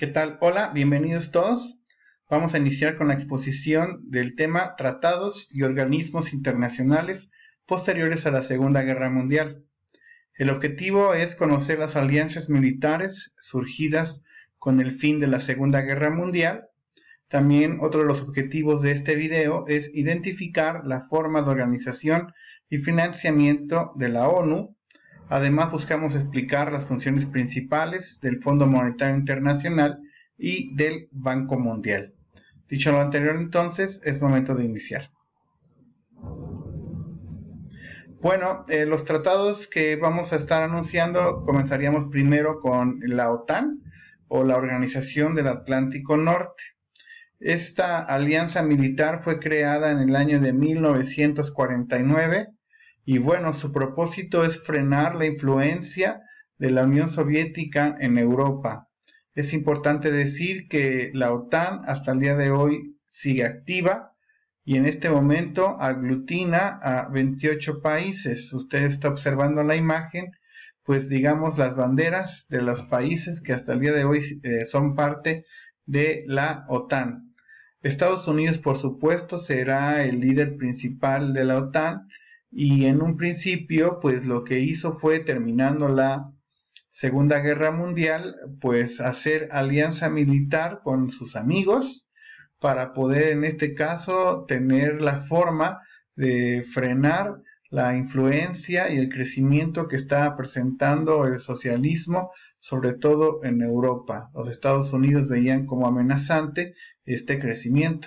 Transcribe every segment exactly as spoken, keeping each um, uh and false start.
¿Qué tal? Hola, bienvenidos todos. Vamos a iniciar con la exposición del tema Tratados y organismos internacionales posteriores a la Segunda Guerra Mundial. El objetivo es conocer las alianzas militares surgidas con el fin de la Segunda Guerra Mundial. También otro de los objetivos de este video es identificar la forma de organización y financiamiento de la ONU. Además, buscamos explicar las funciones principales del Fondo Monetario Internacional y del Banco Mundial. Dicho lo anterior, entonces, es momento de iniciar. Bueno, eh, los tratados que vamos a estar anunciando, comenzaríamos primero con la OTAN, o la Organización del Atlántico Norte. Esta alianza militar fue creada en el año de mil novecientos cuarenta y nueve. Y bueno, su propósito es frenar la influencia de la Unión Soviética en Europa. Es importante decir que la OTAN hasta el día de hoy sigue activa y en este momento aglutina a veintiocho países. Usted está observando la imagen, pues digamos las banderas de los países que hasta el día de hoy eh, son parte de la OTAN. Estados Unidos, por supuesto, será el líder principal de la OTAN. Y en un principio, pues lo que hizo fue, terminando la Segunda Guerra Mundial, pues hacer alianza militar con sus amigos para poder, en este caso, tener la forma de frenar la influencia y el crecimiento que está presentando el socialismo, sobre todo en Europa. Los Estados Unidos veían como amenazante este crecimiento.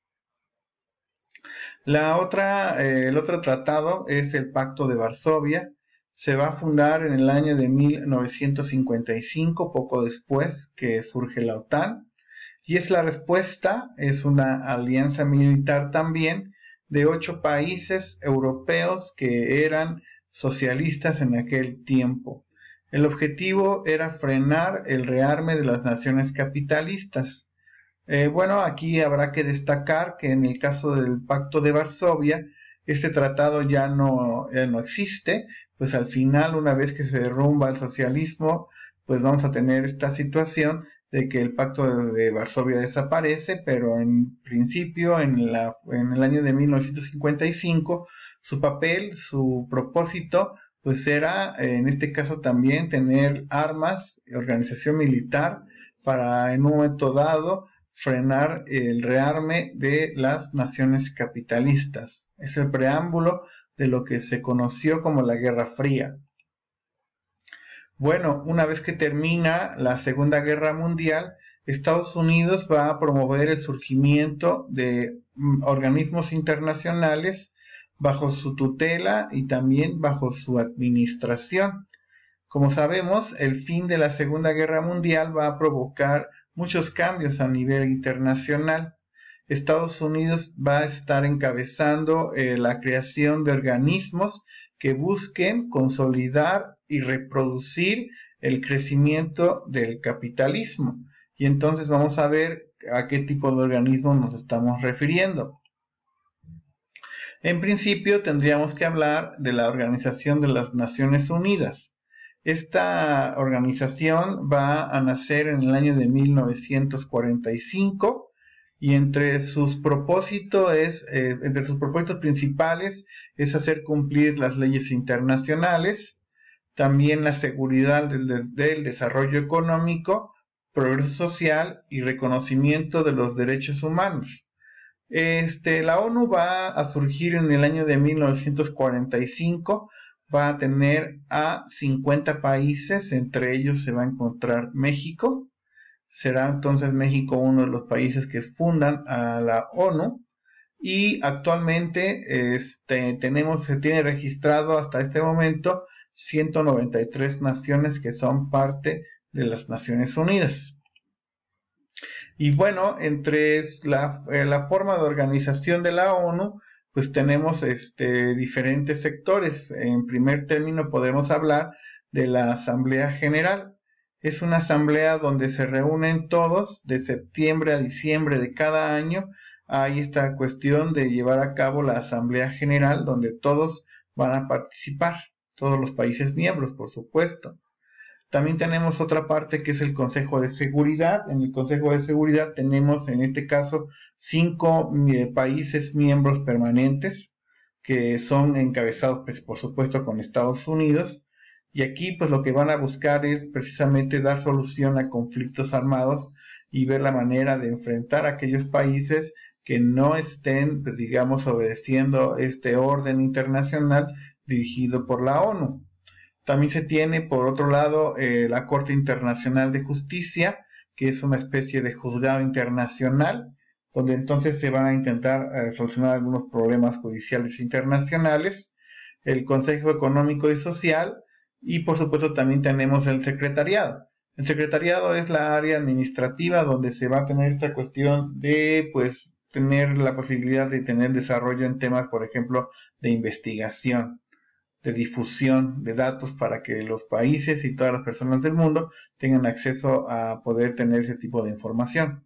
La otra, eh, el otro tratado es el Pacto de Varsovia. Se va a fundar en el año de mil novecientos cincuenta y cinco, poco después que surge la OTAN. Y es la respuesta, es una alianza militar también de ocho países europeos que eran socialistas en aquel tiempo. El objetivo era frenar el rearme de las naciones capitalistas. Eh, bueno, aquí habrá que destacar que en el caso del Pacto de Varsovia, este tratado ya no, ya no existe, pues al final, una vez que se derrumba el socialismo, pues vamos a tener esta situación de que el Pacto de, de Varsovia desaparece, pero en principio, en, la, en el año de mil novecientos cincuenta y cinco, su papel, su propósito, pues era, en este caso también, tener armas, organización militar, para en un momento dado, frenar el rearme de las naciones capitalistas. Es el preámbulo de lo que se conoció como la Guerra Fría. Bueno, una vez que termina la Segunda Guerra Mundial, Estados Unidos va a promover el surgimiento de organismos internacionales bajo su tutela y también bajo su administración. Como sabemos, el fin de la Segunda Guerra Mundial va a provocar muchos cambios a nivel internacional. Estados Unidos va a estar encabezando eh, la creación de organismos que busquen consolidar y reproducir el crecimiento del capitalismo. Y entonces vamos a ver a qué tipo de organismos nos estamos refiriendo. En principio tendríamos que hablar de la Organización de las Naciones Unidas. Esta organización va a nacer en el año de mil novecientos cuarenta y cinco y entre sus propósitos es, eh, entre sus propósitos principales es hacer cumplir las leyes internacionales, también la seguridad del, del desarrollo económico, progreso social y reconocimiento de los derechos humanos. Este, la ONU va a surgir en el año de mil novecientos cuarenta y cinco. Va a tener a cincuenta países, entre ellos se va a encontrar México. Será entonces México uno de los países que fundan a la ONU. Y actualmente este, tenemos, se tiene registrado hasta este momento ciento noventa y tres naciones que son parte de las Naciones Unidas. Y bueno, entre la, eh, la forma de organización de la ONU, pues tenemos este, diferentes sectores. En primer término podemos hablar de la Asamblea General. Es una asamblea donde se reúnen todos de septiembre a diciembre de cada año. Hay esta cuestión de llevar a cabo la Asamblea General donde todos van a participar, todos los países miembros, por supuesto. También tenemos otra parte que es el Consejo de Seguridad. En el Consejo de Seguridad tenemos en este caso cinco eh, países miembros permanentes que son encabezados pues, por supuesto con Estados Unidos, y aquí pues lo que van a buscar es precisamente dar solución a conflictos armados y ver la manera de enfrentar a aquellos países que no estén pues, digamos obedeciendo este orden internacional dirigido por la ONU. También se tiene, por otro lado, eh, la Corte Internacional de Justicia, que es una especie de juzgado internacional, donde entonces se van a intentar eh, solucionar algunos problemas judiciales internacionales, el Consejo Económico y Social, y por supuesto también tenemos el Secretariado. El Secretariado es la área administrativa donde se va a tener esta cuestión de, pues, tener la posibilidad de tener desarrollo en temas, por ejemplo, de investigación, de difusión de datos para que los países y todas las personas del mundo tengan acceso a poder tener ese tipo de información.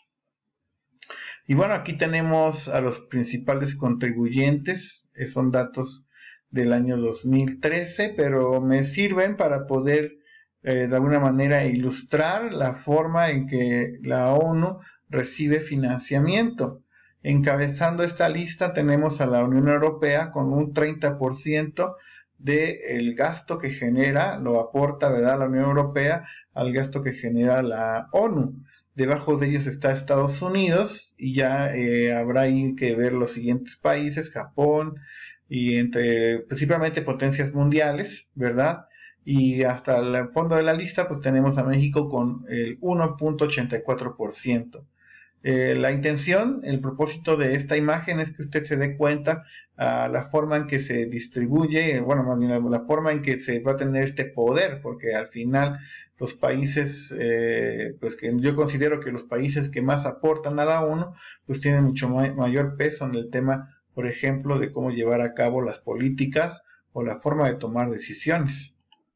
Y bueno, aquí tenemos a los principales contribuyentes, son datos del año dos mil trece, pero me sirven para poder eh, de alguna manera ilustrar la forma en que la ONU recibe financiamiento. Encabezando esta lista tenemos a la Unión Europea con un treinta por ciento del gasto que genera, lo aporta, ¿verdad?, la Unión Europea al gasto que genera la ONU. Debajo de ellos está Estados Unidos y ya eh, habrá ahí que ver los siguientes países, Japón y entre principalmente potencias mundiales, ¿verdad? Y hasta el fondo de la lista pues tenemos a México con el uno punto ochenta y cuatro por ciento. Eh, la intención, el propósito de esta imagen es que usted se dé cuenta a uh, la forma en que se distribuye, bueno, más bien la, la forma en que se va a tener este poder, porque al final los países, eh, pues que yo considero que los países que más aportan a la ONU, pues tienen mucho ma mayor peso en el tema, por ejemplo, de cómo llevar a cabo las políticas o la forma de tomar decisiones.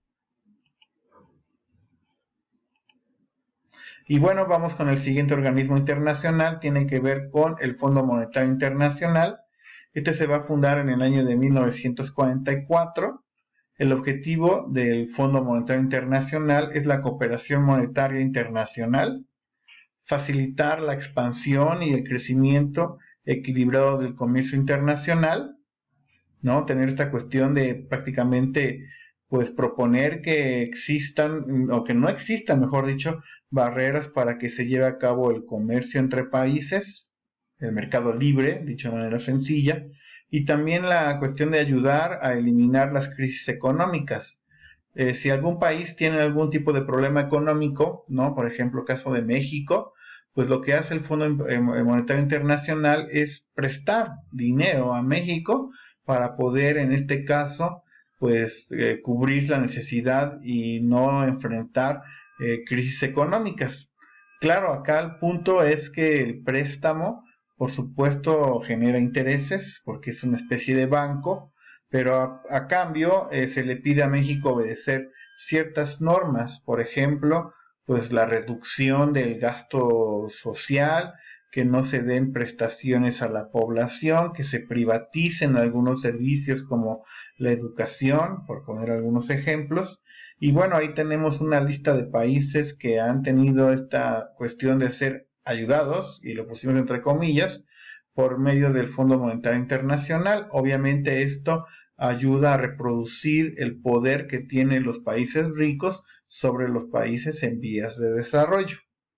Y bueno, vamos con el siguiente organismo internacional, tiene que ver con el Fondo Monetario Internacional. Este se va a fundar en el año de mil novecientos cuarenta y cuatro. El objetivo del Fondo Monetario Internacional es la cooperación monetaria internacional, facilitar la expansión y el crecimiento equilibrado del comercio internacional, ¿no? Tener esta cuestión de prácticamente pues proponer que existan, o que no existan, mejor dicho, barreras para que se lleve a cabo el comercio entre países, el mercado libre, dicho de manera sencilla, y también la cuestión de ayudar a eliminar las crisis económicas. Eh, si algún país tiene algún tipo de problema económico, ¿no? Por ejemplo, el caso de México, pues lo que hace el Fondo Monetario Internacional es prestar dinero a México para poder, en este caso, pues eh, cubrir la necesidad y no enfrentar eh, crisis económicas. Claro, acá el punto es que el préstamo, por supuesto, genera intereses porque es una especie de banco, pero a, a cambio eh, se le pide a México obedecer ciertas normas, por ejemplo, pues la reducción del gasto social, que no se den prestaciones a la población, que se privaticen algunos servicios como la educación, por poner algunos ejemplos. Y bueno, ahí tenemos una lista de países que han tenido esta cuestión de ser ayudados, y lo pusimos entre comillas, por medio del Fondo Monetario Internacional. Obviamente esto ayuda a reproducir el poder que tienen los países ricos sobre los países en vías de desarrollo.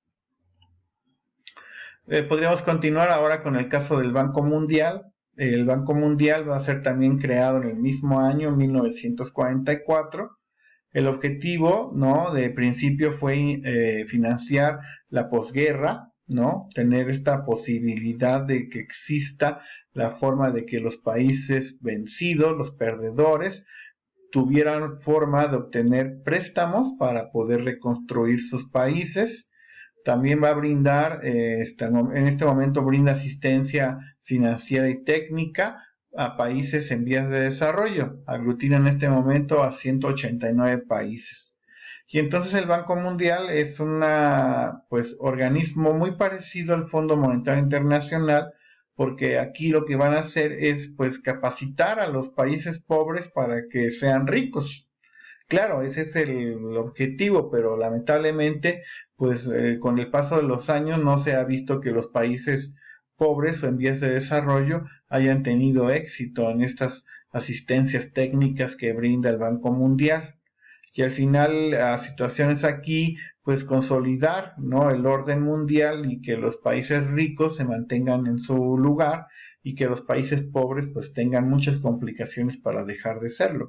Eh, podríamos continuar ahora con el caso del Banco Mundial. El Banco Mundial va a ser también creado en el mismo año, mil novecientos cuarenta y cuatro. El objetivo, ¿no?, de principio fue eh, financiar la posguerra, ¿no?, tener esta posibilidad de que exista la forma de que los países vencidos, los perdedores, tuvieran forma de obtener préstamos para poder reconstruir sus países. También va a brindar, eh, en este momento brinda asistencia financiera y técnica a países en vías de desarrollo. Aglutina en este momento a ciento ochenta y nueve países. Y entonces el Banco Mundial es un pues, organismo muy parecido al Fondo Monetario Internacional, porque aquí lo que van a hacer es pues capacitar a los países pobres para que sean ricos. Claro, ese es el objetivo, pero lamentablemente, pues eh, con el paso de los años no se ha visto que los países pobres o en vías de desarrollo hayan tenido éxito en estas asistencias técnicas que brinda el Banco Mundial. Y al final, a situaciones aquí, pues consolidar, ¿no?, el orden mundial y que los países ricos se mantengan en su lugar y que los países pobres pues tengan muchas complicaciones para dejar de serlo.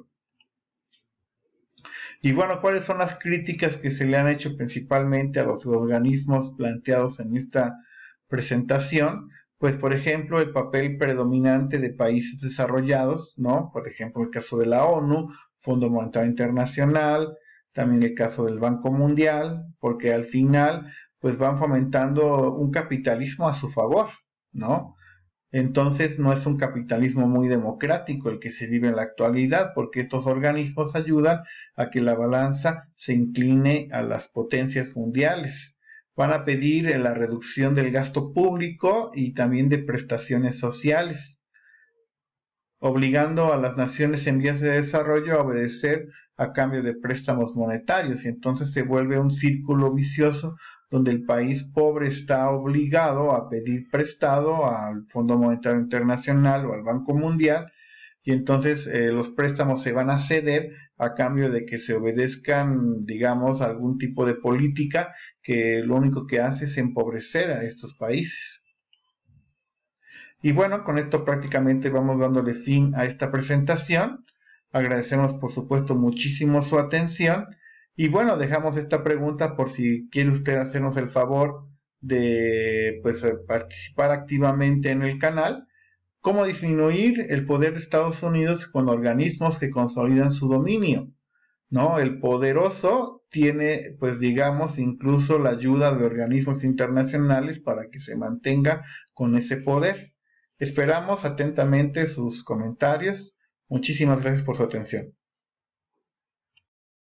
Y bueno, ¿cuáles son las críticas que se le han hecho principalmente a los organismos planteados en esta presentación? Pues, por ejemplo, el papel predominante de países desarrollados, ¿no? Por ejemplo, el caso de la ONU, Fondo Monetario Internacional, también el caso del Banco Mundial, porque al final, pues van fomentando un capitalismo a su favor, ¿no? Entonces no es un capitalismo muy democrático el que se vive en la actualidad, porque estos organismos ayudan a que la balanza se incline a las potencias mundiales. Van a pedir la reducción del gasto público y también de prestaciones sociales, obligando a las naciones en vías de desarrollo a obedecer a cambio de préstamos monetarios, y entonces se vuelve un círculo vicioso donde el país pobre está obligado a pedir prestado al Fondo Monetario Internacional o al Banco Mundial, y entonces eh, los préstamos se van a ceder a cambio de que se obedezcan, digamos, algún tipo de política que lo único que hace es empobrecer a estos países. Y bueno, con esto prácticamente vamos dándole fin a esta presentación. Agradecemos por supuesto muchísimo su atención. Y bueno, dejamos esta pregunta por si quiere usted hacernos el favor de pues, participar activamente en el canal. ¿Cómo disminuir el poder de Estados Unidos con organismos que consolidan su dominio? ¿No? El poderoso tiene, pues digamos, incluso la ayuda de organismos internacionales para que se mantenga con ese poder. Esperamos atentamente sus comentarios. Muchísimas gracias por su atención.